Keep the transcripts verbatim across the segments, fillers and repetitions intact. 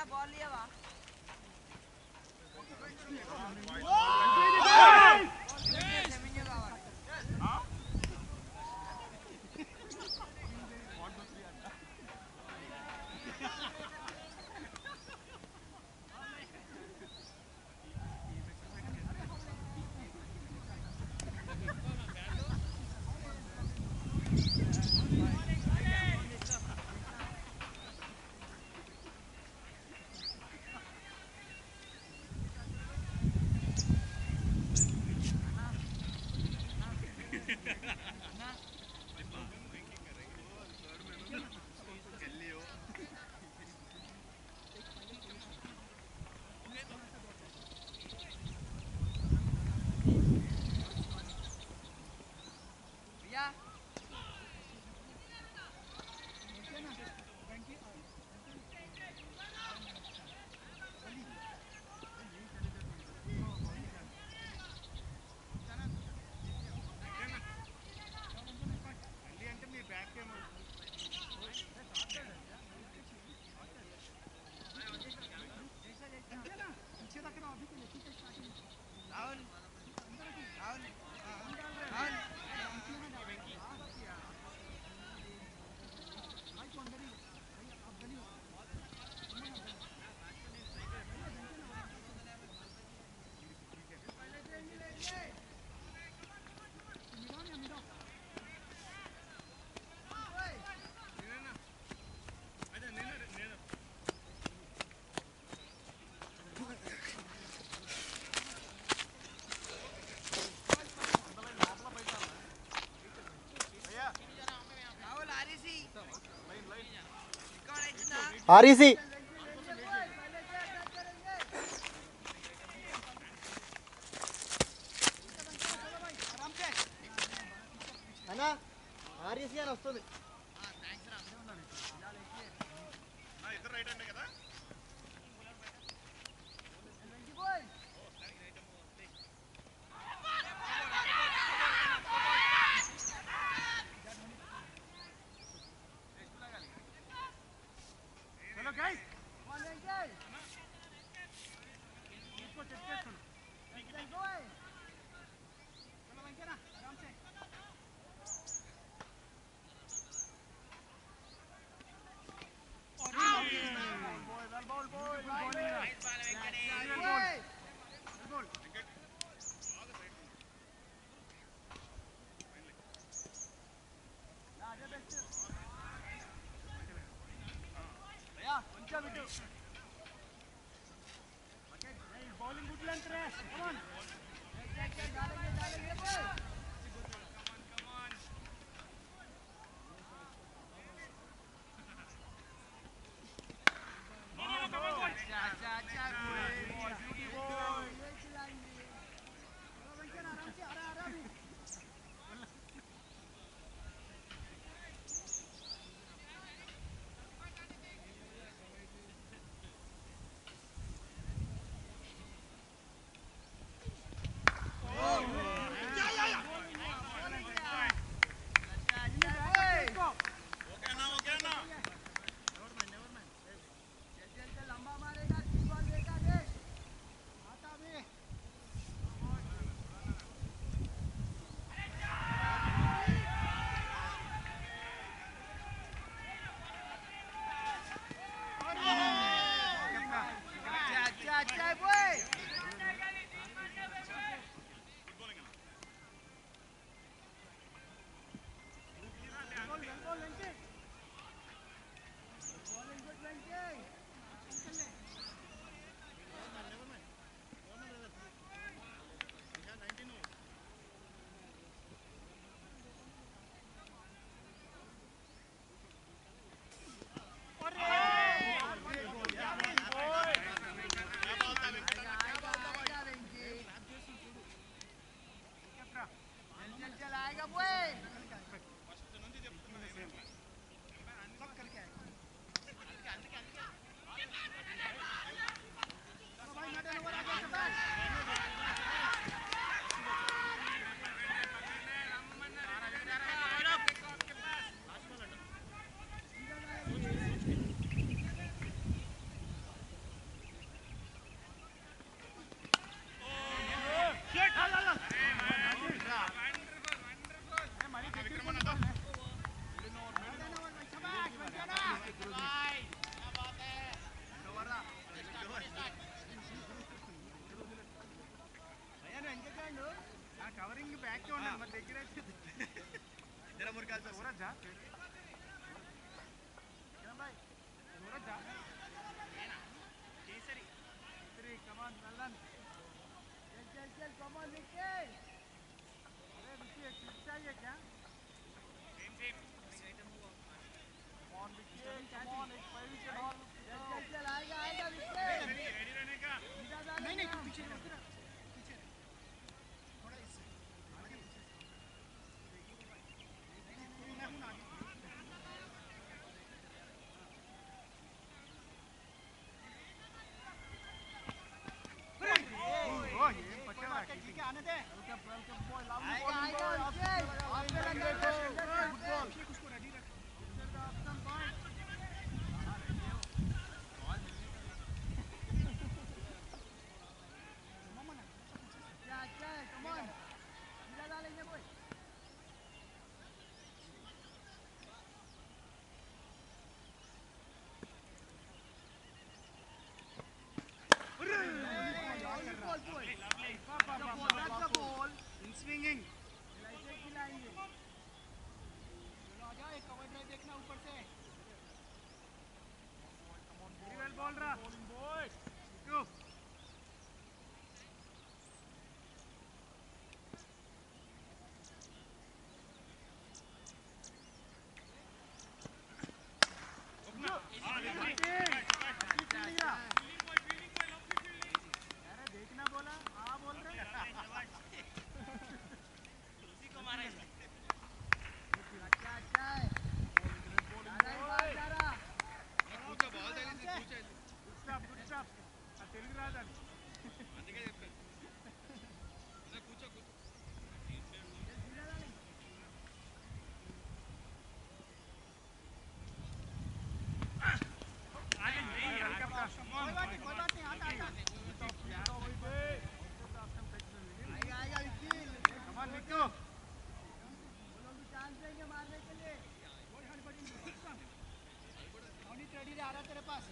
REC అన్నా REC అని వస్తుంది. जा भाई जोरात जा केसरी केसरी कम ऑन ललन चल चल चल कम ऑन विकी अरे विकी एक किक चाहिए क्या same same come on Vicky come on एक फाइव विकेट ऑल चल चल चल आएगा आएगा विकी रेडी रेडी रहने का नहीं नहीं तू पीछे रह पीछे थोड़ा इससे आगे पीछे मैं हूं आगे आने दे आएगा आएगा उसको रेडी रख क्या क्या कम ऑन सीधा डालेंगे बॉय स्विंगिंग खिलाएंगे चलो आ जाओ एक कवर ड्राइव देखना ऊपर से वेल बॉल रहा बॉय गो अरे देखना बोला हाँ बोल रहे आ रहा तेरे पास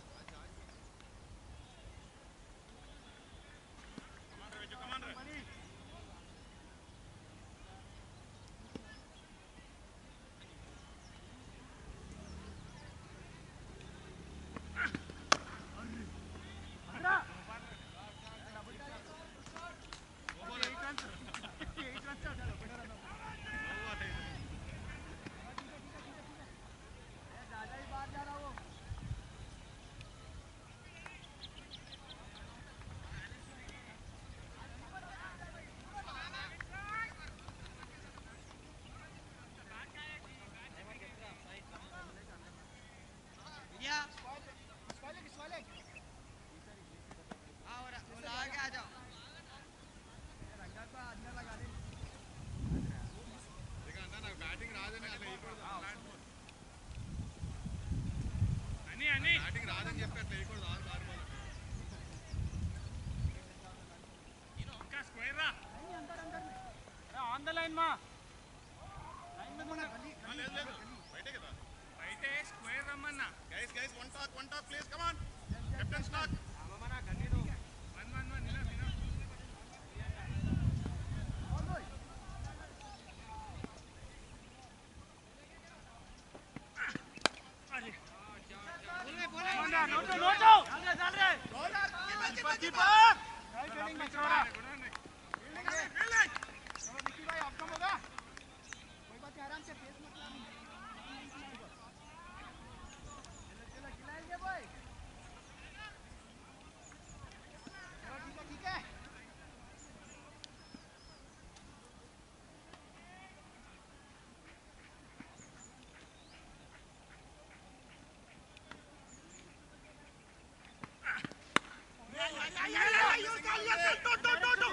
ऑन द लाइन मा लाइन में बोला ले ले बैठे के बैठे square Ramanna guys guys one talk one talk please come on captain stock मामा गन्नी दो वन वन वन निना निना अरे बोले बोले नोटो नोटो चल रे चल रे कीपर कीपर राइट फील्डिंग में छोड़ा फील्डिंग फील्डिंग चलो विक्की भाई आउटकम होगा कोई बात नहीं आराम से फेस मत लाना चलो चलो खिलाएंगे भाई चलो ठीक है ठीक है या या या या यो चल यो चल टो टो टो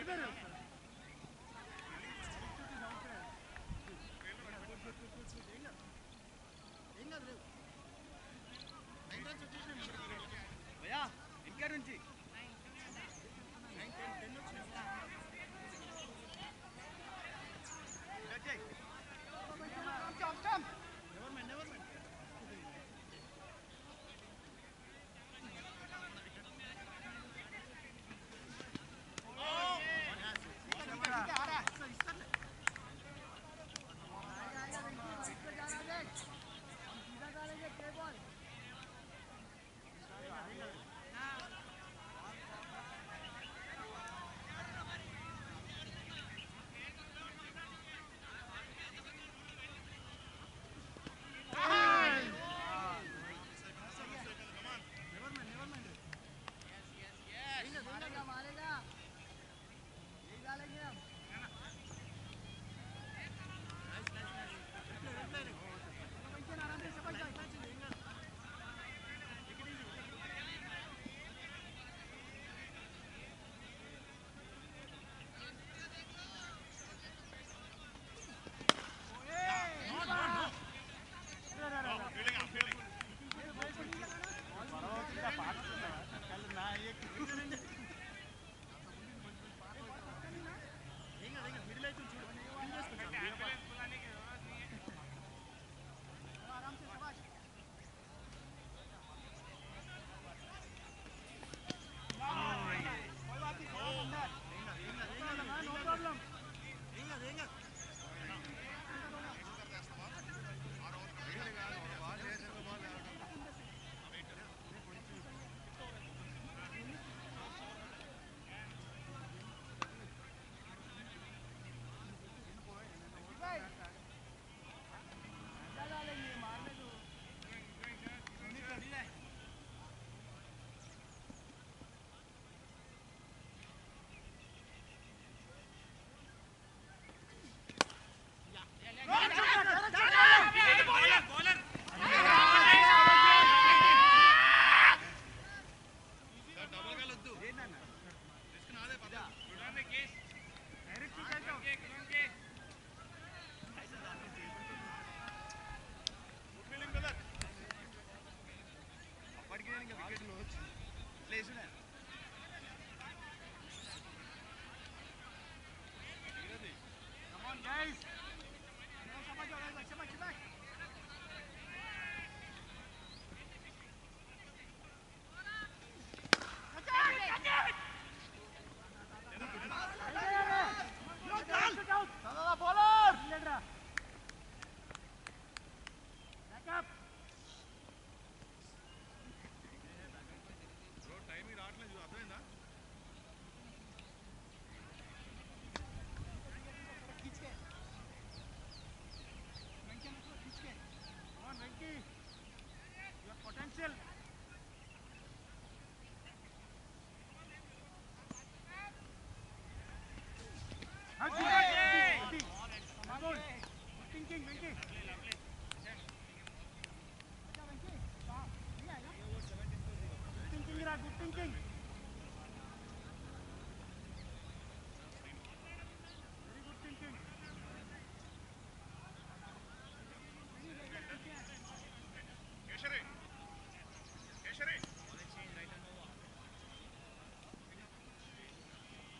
భయ్యా ఇంకా నుంచి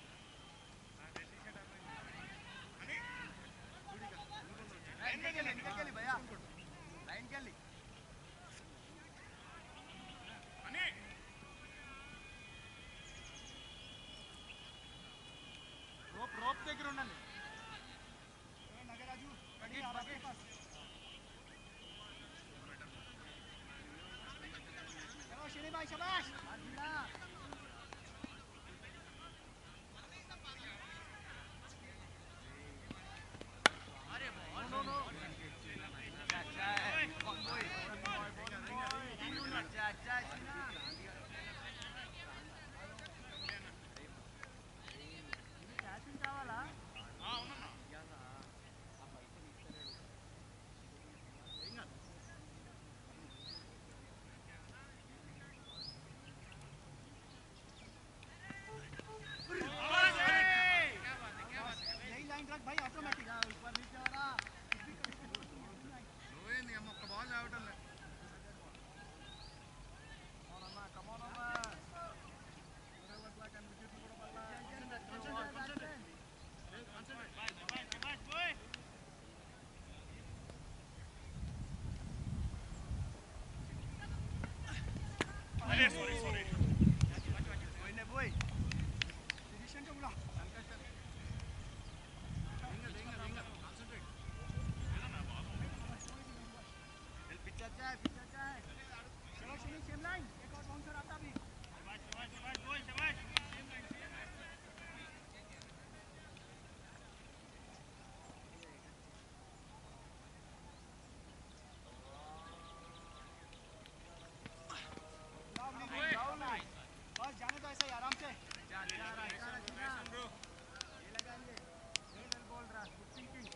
Venga, venga. sorry, sorry. Boy, position to bola. Pitch अच्छा है, pitch अच्छा है. चलो शुरू same line. एक और bouncer आता भी. शाबाश, शाबाश, शाबाश, boy, शाबाश. Same line, same line. बस जाने दो ऐसे ही आराम से. जा जा रहा है, जा रहा है ब्रो. ये लगा लिए. ये वेल बोल रहा. Good thinking.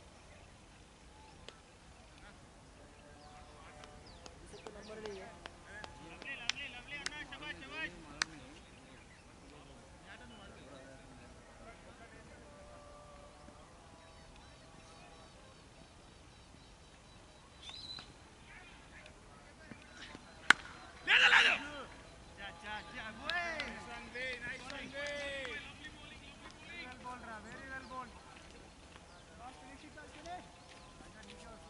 इसको नंबर नहीं है. लवली लवली लवली अन्ना शाबाश शाबाश. ले ले ले. जा जा जा boy. Nice one way, nice one way. Very well bold रहा, very well bold. Last finish ही कर चले. अच्छा नीचे और.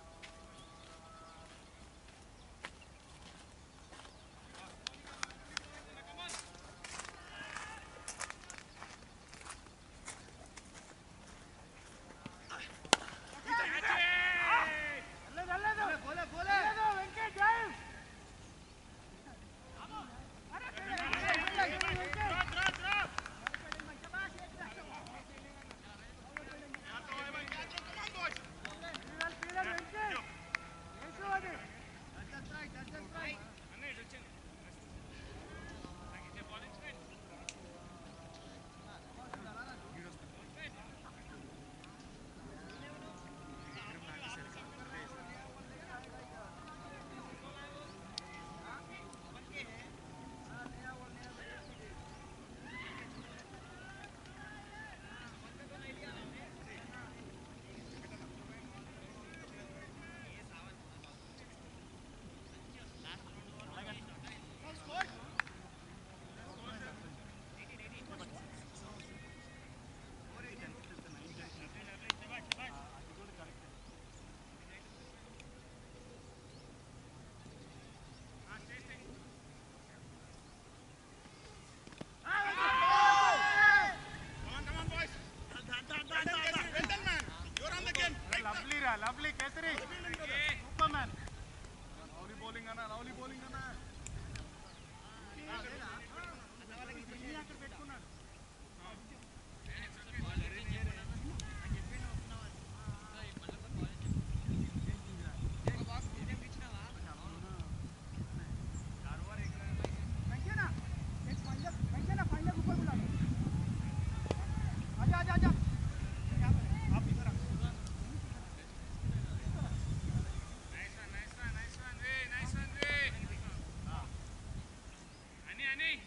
Lovely, Kesari. Superman. Lovely bowling Anna, lovely bowling Anna. आजा आजा आजा. Nice one, nice one, nice one, Ray, nice one, Ray. Ani, Ani.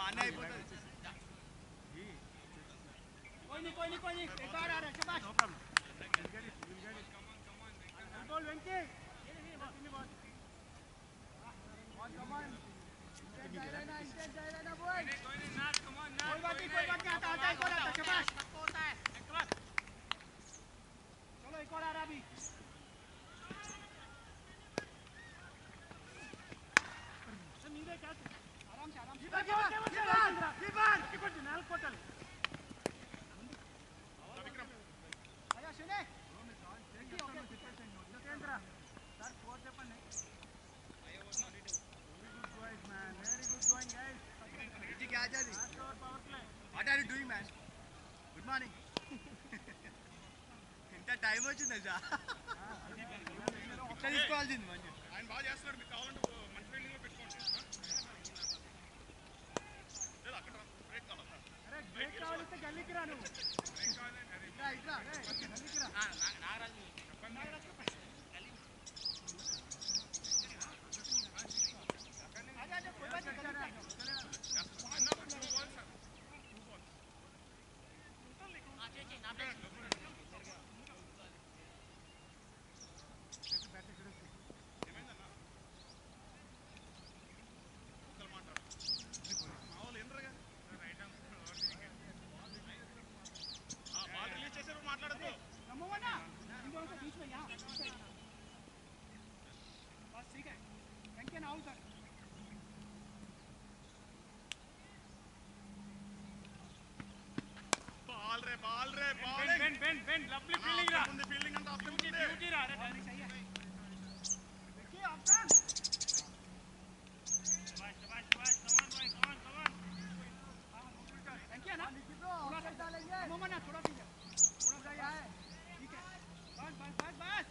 मारने అయిపోతది कोई नहीं कोई नहीं कोई नहीं एक बार आ रहा है शाबाश no problem will get it will get it come on come on ball Venky नहीं ball on come on intent जाए ना इंटेंट जाए ना बॉय कोई नहीं नाच कम ऑन नाच कोई बात नहीं कोई बात नहीं आता आता एक और आता शाबाश होता है एक बार चलो एक और आ रहा अभी नीले क्या आराम से आराम से कीपर कीपर कीपर जनाल कोटल विक्रम आया सुने okay okay Narendra sir four చెప్పండి I was not it very good boys man very good going guys ఇది क्या जा रही power play what are you doing man good morning ఇంత టైం వచ్చిందా జా ఇట్లా తీసుకోవాల్సింది మంచి ఆయన బాగా చేస్తున్నాడు మీకు కావాలంటే మంచి ఫీల్డింగ్ లో పెట్టుకోండి లేదు అక్కడ బ్రేక్ కావాలా అరే బ్రేక్ కావాలంటే గల్లీకి రా నువ్వు బ్రేక్ కావాలంటే ఇట్లా ఇట్లా గల్లీకి రా నాగరాజు చెప్పండి నాగరాజు గల్లీ आजा आजा कोई बात नहीं चलेगा ना two ball sir two ball हां जी जी ना पे लवली फील्डिंग रा ముందు ఫీల్డింగ్ అంతా ఆప్షన్ ఉంది బ్యూటీ రా అరే డాడీ సही है देखिए ऑप्शन शाबाश शाबाश शाबाश कमान भाई कमान कमान हां हां थैंक यू ना थोड़ा सा डालेंगे मोमन ना थोड़ा सा थोड़ा सा है ठीक है बस बस बस बस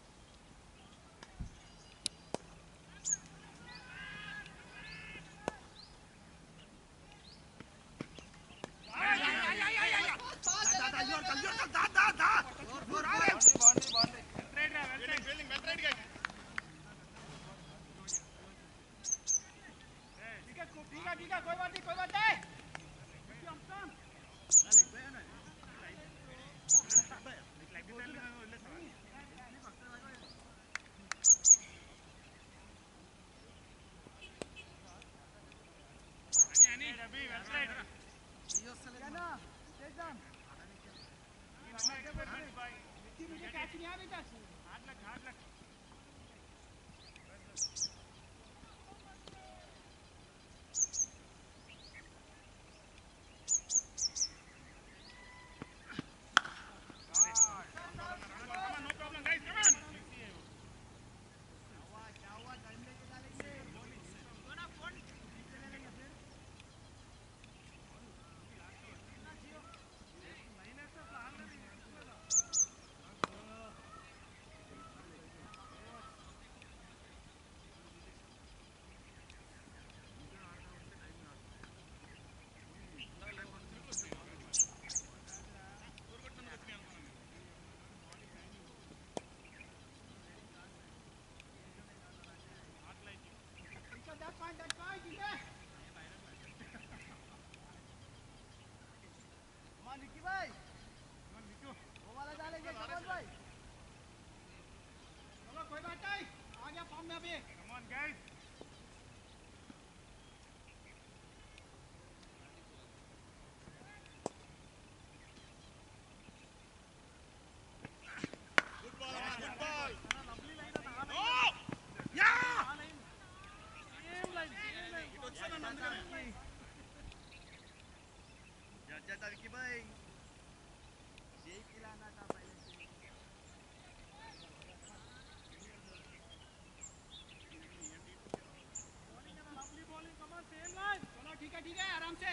ठीक है आराम से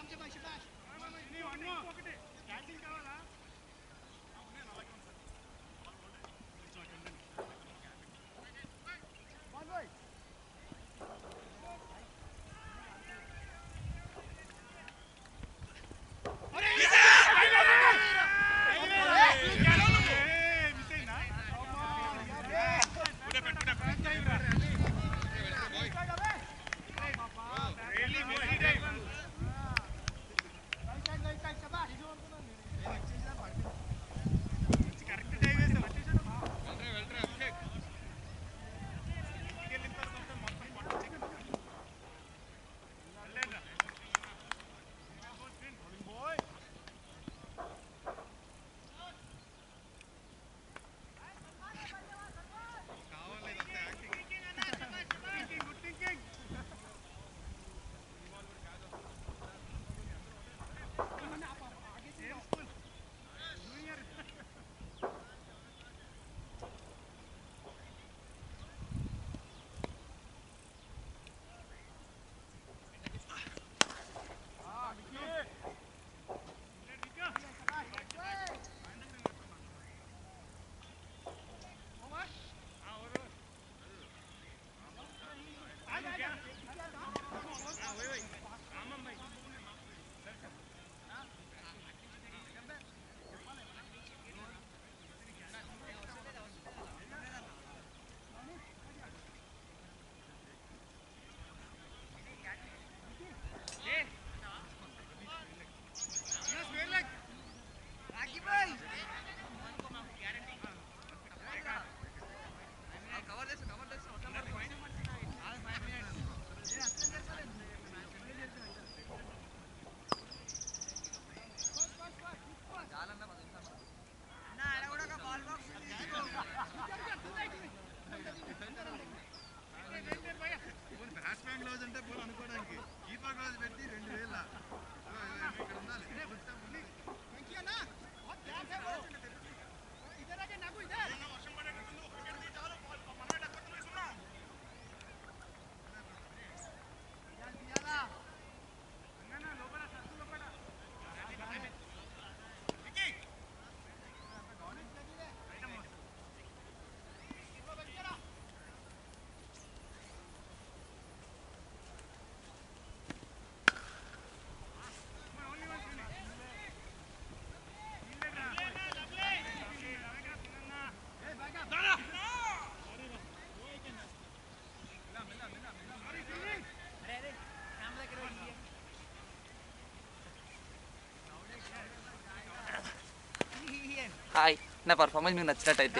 హాయ్, నా పర్ఫార్మెన్స్ మీకు నచ్చినట్టయితే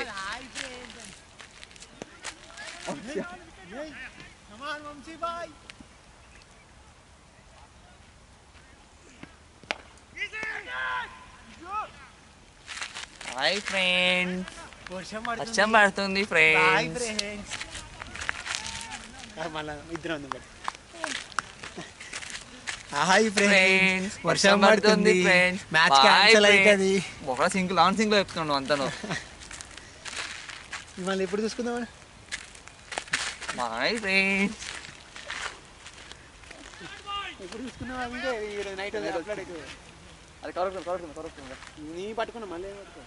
హాయ్ ఫ్రెండ్స్, వర్షం పడుతుంది ఫ్రెండ్స్. హాయ్ ఫ్రెండ్స్, వర్షం పడుతుంది ఫ్రెండ్స్. మ్యాచ్ క్యాన్సిల్ అవుతుంది. ఒక సింగిల్ ఆన్ సింగిల్ చెప్తున్నాడు అంతను. మళ్ళీ ఎప్పుడు చూసుకుందాం? హాయ్ ఫ్రెండ్స్, ఎప్పుడు చూసుకుందాం? అంటే ఈరోజు నైట్ అది కరెక్ట్ కరెక్ట్ కరెక్ట్ నీ పట్టుకున్నా మళ్ళీ పట్టుకో.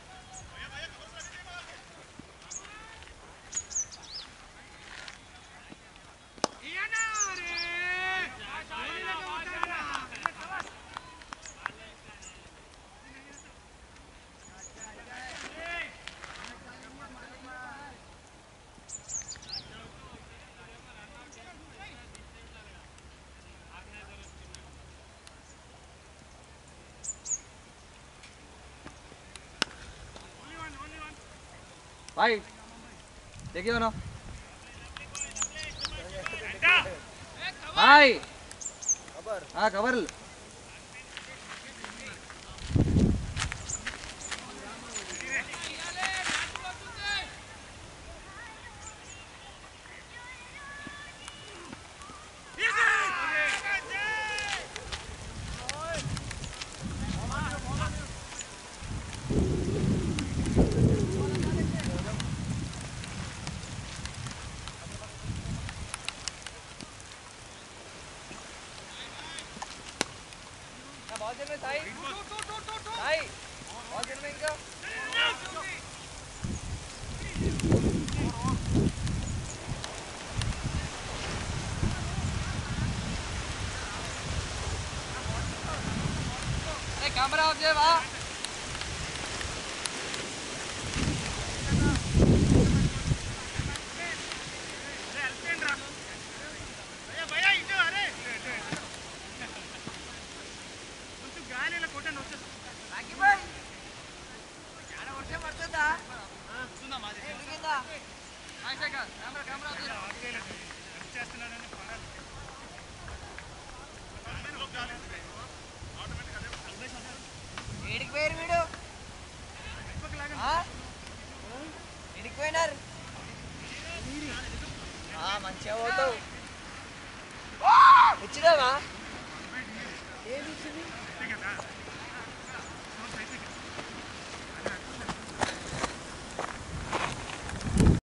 भाई देखिए ना भाई हाँ खबर కెమెరా ఆఫ్ చేయవా ఏడికి పోయారు వీడు ఎడికి పోయినారు మంచిగా పోతావు ఇచ్చినావా ఏది ఇచ్చింది